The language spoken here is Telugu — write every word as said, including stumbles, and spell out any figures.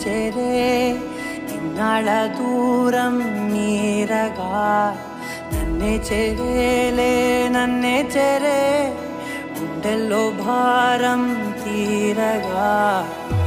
చెరే ఇన్నాళ్ళ దూరం నీరగా నన్నే చెరేలే నన్నే చెరే గుండెల్లో భారం తీరగా